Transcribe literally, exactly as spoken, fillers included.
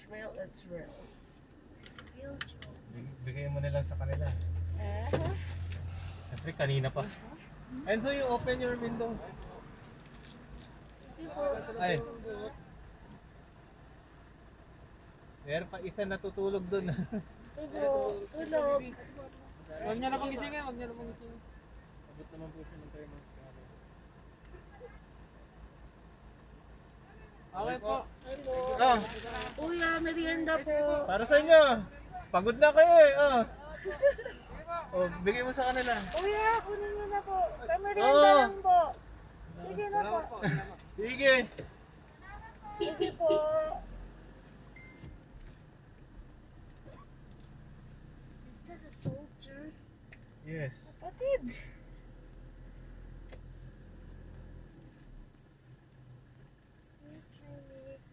real, it's real. It's a real joke. Big- Bigay mo na lang sa kanila. Uh-huh. Siyempre, kanina pa. And so you open your window. Ay. Meron pa isa natutulog dun. Tugo, tulog. Huwag niya na pang gisingin, huwag niya na pang gisingin. Abot naman po siya ng time. Okay po. Hello. Oh, Kuya, merienda po. para sa inyo. Pagod na kayo eh. Oh. Oh, bigay mo sa kanila. Kuya, kunin niyo na po. Sa merienda Oo. lang po. Sige na po. Sige. Sige po. Is that a soldier? Yes. Kapatid.